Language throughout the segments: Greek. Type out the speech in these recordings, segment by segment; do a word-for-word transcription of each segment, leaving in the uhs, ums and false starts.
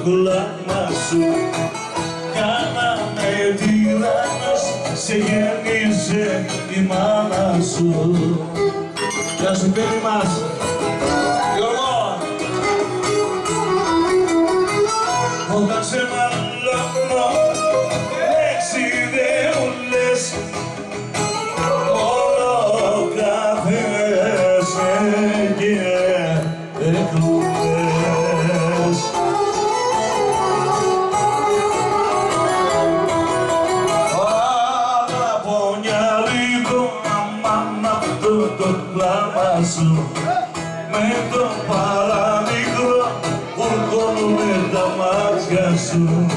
κλάμα σου κάναμε τυράννος, σε γέννησε η μάνα σου. Γεια σου παιδί μας, Γιώργο. Όταν σε μαλώνω λέξη δεν μου λες, όλο κάθεσαι και εκλούγες. Το κλάμα σου με το παραμικρό βουρκώνουμε τα μάτια σου.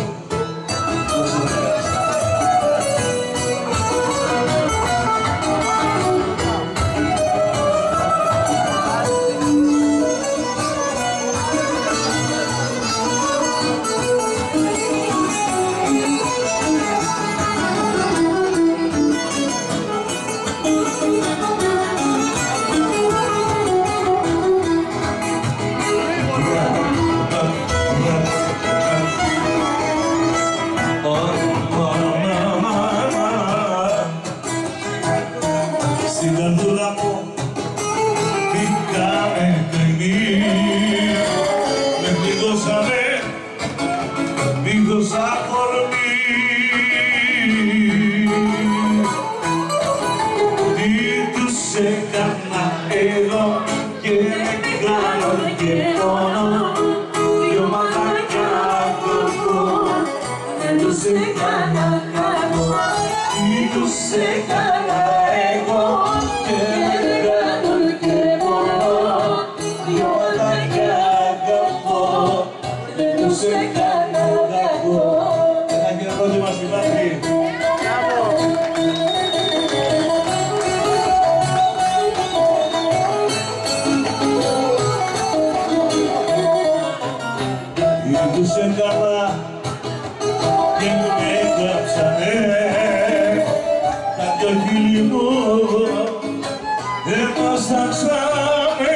Στην καρδούλα μου μπήκανε καημοί, με πληγώσανε, πληγώσα κορμί. Τι τους έκανα εγώ και με κάνω και πόνο, δυο μαλάκια κακό, δεν τους έκανα κακό. Τι τους έκανα εγώ και με κάνω και πόνο, δυο μαλάκια κακό, δεν τους έκανα κακό. Ένα και ένα πρώτη μας υπάρχει. Τι τους έκανα και με έκλαψανε, τα δυο χείλη μου εμάσταξανε.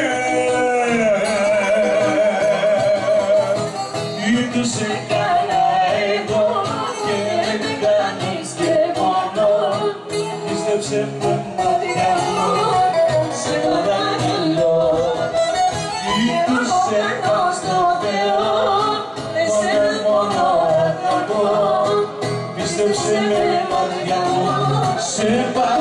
Τι τους έκανα εγώ και με κάνεις και μόνο, πίστεψε με μάτια μου, σε παρακαλώ. Τι τους έκανα στο Θεό, εσένα μόνο αγαπώ, πίστεψε με μάτια μου, σε παρακαλώ.